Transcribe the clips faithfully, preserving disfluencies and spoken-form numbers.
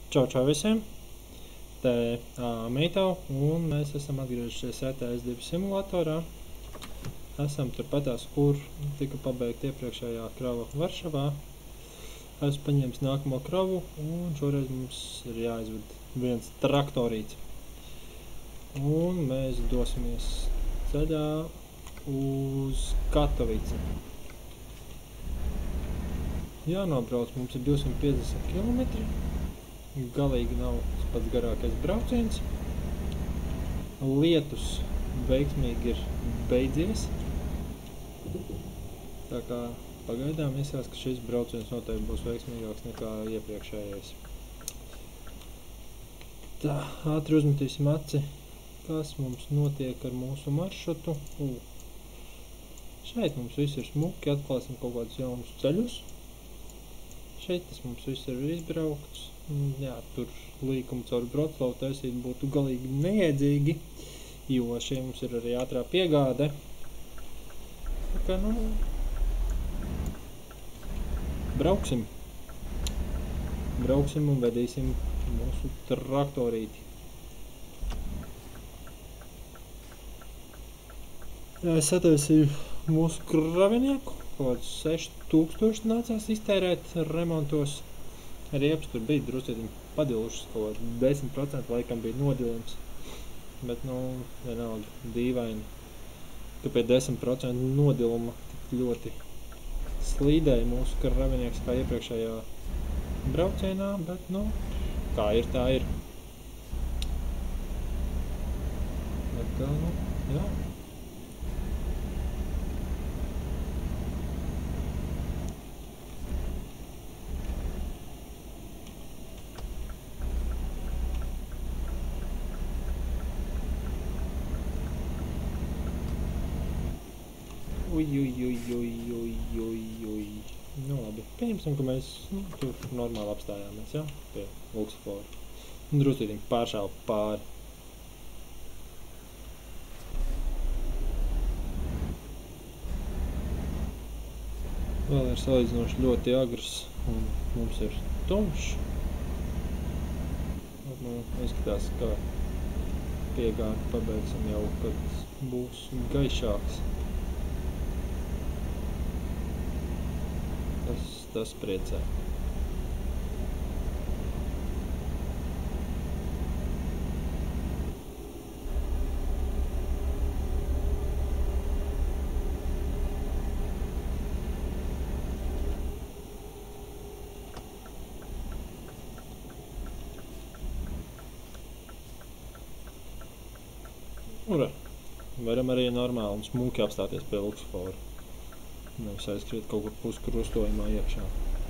Čau, čau visiem! Te uh, Mītau, un mēs esam atgriežušies E T S divi simulatorā. Esam turpatās, kur tika pabeigta iepriekšējā krava Varšavā. Esmu paņēmis nākamo kravu, un šoreiz mums ir jāizved viens traktorīts. Un mēs dosimies ceļā uz Katovici. Jānobrauc mums ir divsimt piecdesmit kilometri. Galīgi nav tas pats garākais brauciens. Lietus veiksmīgi ir beidzies. Tā kā pagaidām izskatās, ka šis brauciens noteikti būs veiksmīgāks nekā iepriekšējais. Tā, ātri uzmetīsim aci, kas mums notiek ar mūsu maršrutu. U. Šeit mums viss ir smuki, atklāsim kaut kādus jaunus ceļus. Šeit tas mums viss ir izbraukts. Jā, tur līkumu caur Vroclavu taisīt būtu galīgi neiedzīgi, jo šie mums ir arī ātrā piegāde. Tā kā, nu, brauksim. Brauksim un vedīsim mūsu traktorīti. Jā, es ataisīju mūsu kravinieku. Kaut kāds seši tūkstoši nācās iztērēt remontos. Riepas tur bija druscietiņi padilušas, kaut kāds desmit procenti laikam bija nodilums. Bet, nu, vienalga dīvaini, ka pie desmit procentu nodiluma tik ļoti slīdēja mūsu kravinieks kā iepriekšējā braucienā, bet, nu, kā ir, tā ir. Bet, tā, nu, jā. Uj, uj, uj, uj, uj, uj, uj. Nu labi, pieņemsim, ka mēs nu, tur normāli apstājāmies, ja? Pie Luksafora. Un drusītiņ pāršāva pāri. Vēl ir salīdzinoši ļoti agrs un mums ir tumšs. Nu, izskatās, ka piegādi pabeigsim jau, kad būs gaišāks. Tas, tas priecē. Ura, varam arī normāli un smuki apstāties pie Luksafora. Nevis aizskriet kaut kur puskrustojumā iekšā.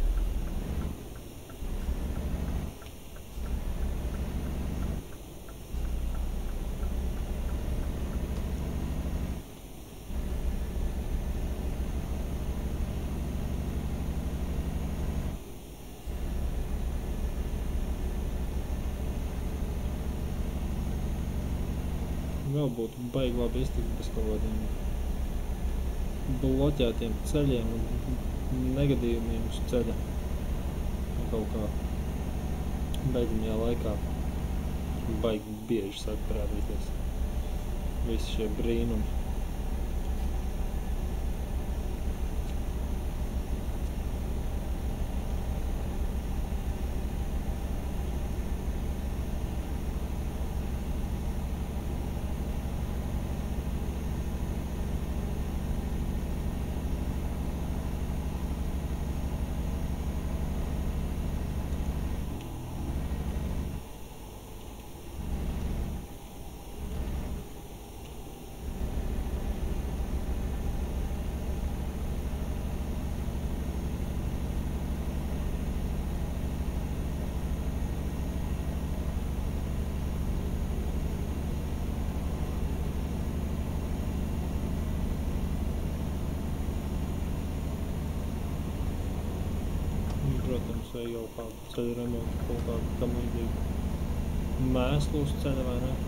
Vēl būtu baigi labi iztikt bez kaut kādiem bloķētiem ceļiem un negadījumiem uz ceļa. Kaut kā beidzamajā laikā baigi bieži sāk parādīties visi šie brīnumi. Protams, vai jau kādu ceļu remontu, kaut kādu tam līdzīgu mēslu uz ceļa, vai ne?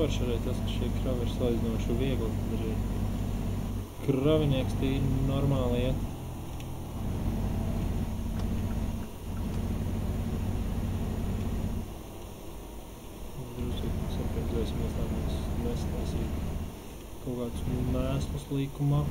forši arī tas, ka šie kravi ir salīdzinoši viegli, tad arī kravinieks tīri normāli iet. Drusku sapredzēsimies, tā mēs nestaisīt kaut kādus mēslus līkumā.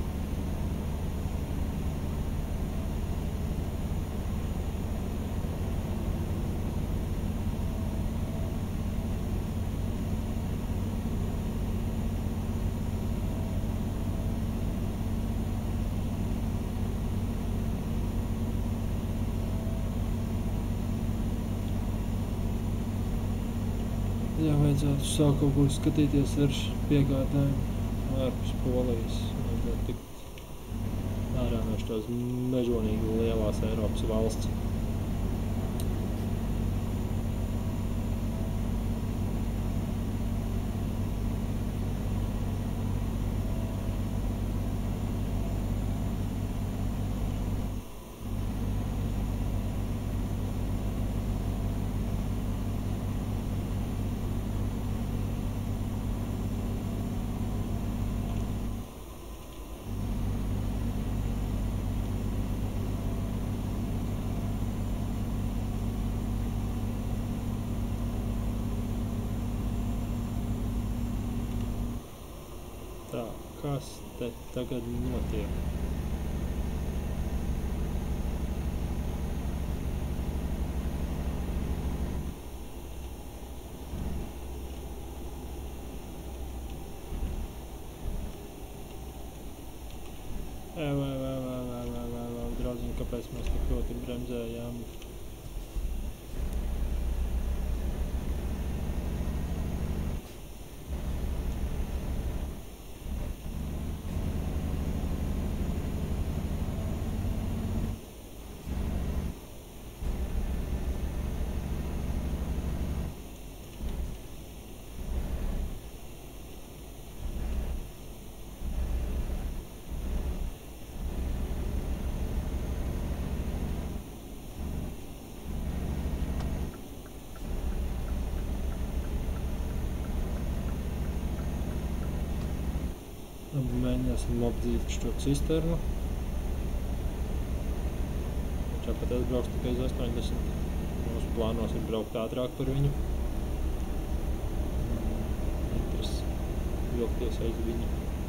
Jā, vajadzētu sākt kaut kur skatīties ar piegādēm ārpus Polijas. Vajadzētu tikt ārā no šitās mežonīgi lielās Eiropas valsts. Tā, kas te tagad notiek? Ē, vai, vai, vai, vai, vai, vai, vai, draudziņi, kāpēc mēs tik ļoti bremzējām? Mēģināsim apdzīt šo cisternu. Tāpat es braukšu tikai uz astoņdesmit. Mūsu plānos ir braukt ātrāk par viņu. Interesi vilkties aiz viņu.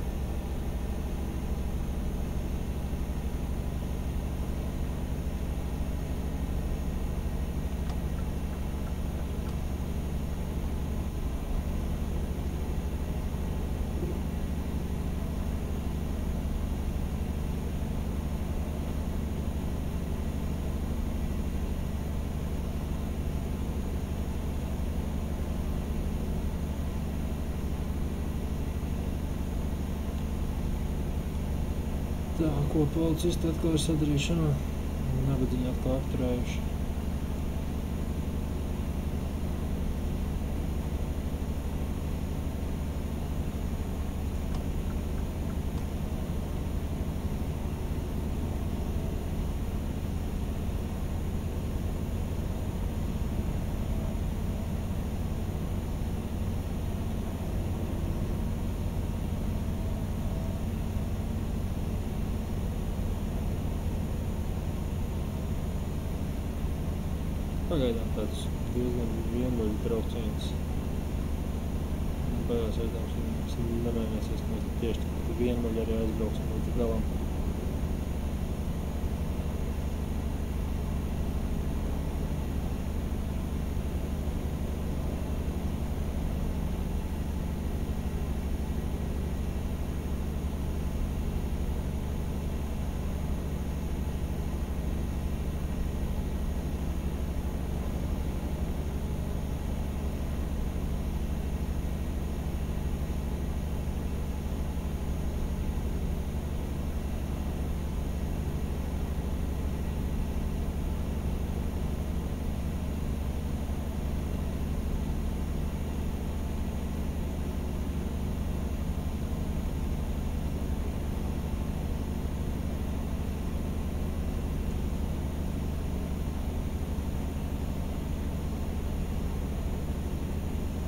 Tā, ko policisti atkal ir sadarījuši, nabadzīgi atkal apturējuši. Pagaidām tāds diezgan vienmuļu brauciens. Pagās aizdāms, mums nemēģināsies, ka mēs tieši tik vienmuļi arī aizbrauksim līdz galam.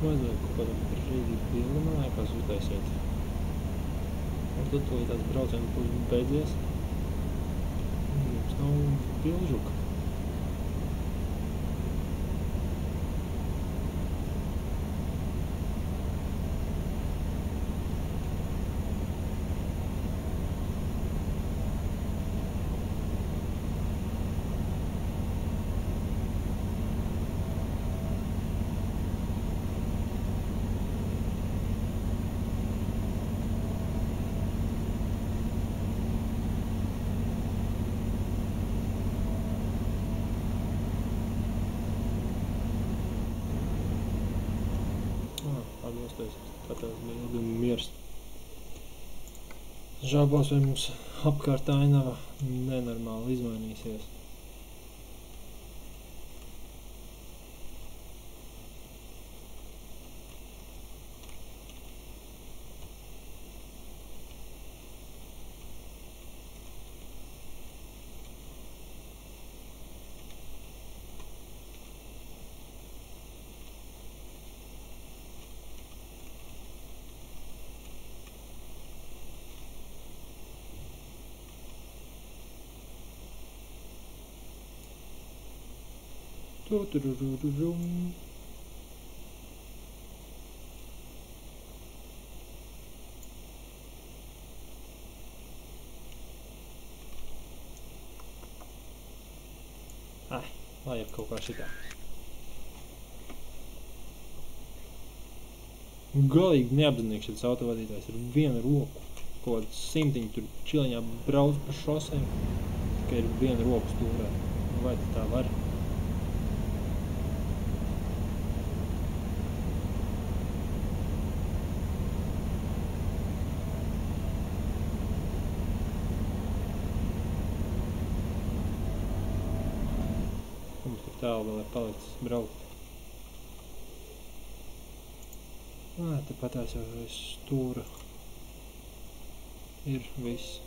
vajadzēja kaut kādam brīdī bildi, man liekas, uztaisiet. Un tad to tāds braucienu būs beidzies. Mums nav bilžuka. Tātad bildi miers. Žābos, vai mums apkārt ainava nenormāli izmainīsies. Tu-tu-ru-ru-ru-rum. Ai, vajag kaut kā šitā. Galīgi neapzinīgi šis autovadītājs ar vienu roku. Kaut kādu simtiņu tur čiliņā brauc pa šosēm, tikai ir viena roku stūrē. Vai tā var? Mums tur tālu vēl ir palicis braukt. Ā, te patās jau aiz stūra ir viss.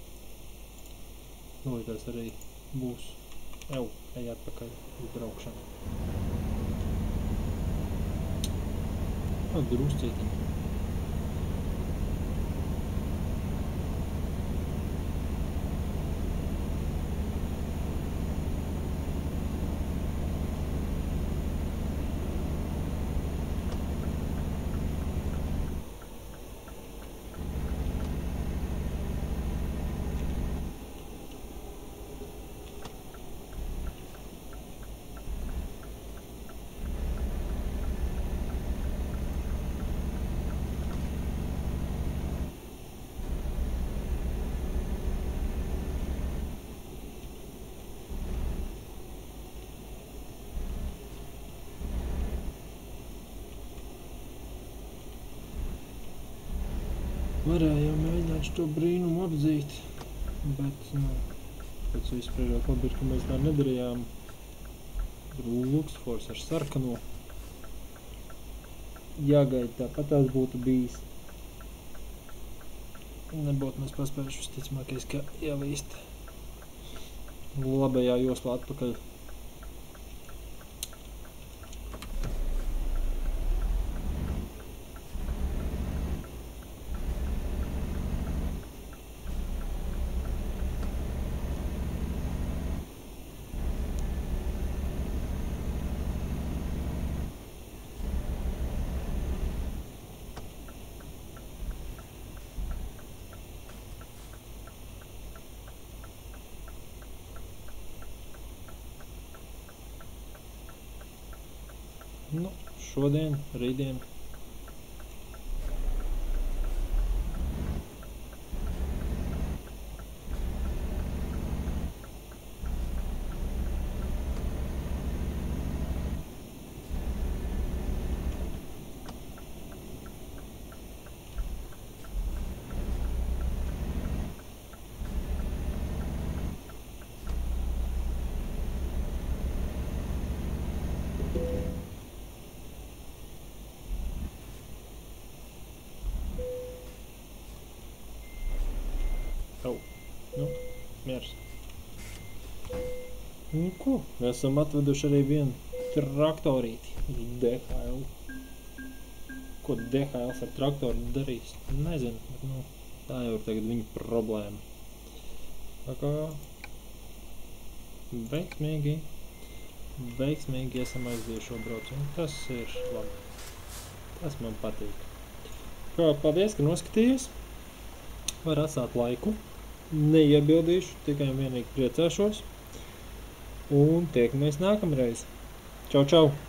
Lūdās arī būs. Ew, ej atpakaļ uz braukšanu. Ā, druscītiņi. Varēja jau mēģināt šo brīnumu apdzīt, bet, nu, pēc vispriežot labi ir, ka mēs tā nedarījām. Luxforce ar sarkano. Jāgaida tāpat tās būtu bijis. Nebūtu mēs paspējuši visticamākais, ka ielīst labajā joslā atpakaļ. Nu, šodien, rītdien. Au, nu, miers. Nu ko, esam atveduši arī vienu traktorīti uz D H L. ko D H L ar traktoru darīs. Nezinu, bet, nu, tā jau ir tagad viņa problēma. Tā kā veiksmīgi, veiksmīgi esam aizdīju šo braucienu. Tas ir labi. Tas man patīk. Kā, paldies, ka noskatījies. Var atstāt laiku. Neiebildīšu, tikai vienīgi priecāšos. Un tiekamies nākamreiz. Čau, čau!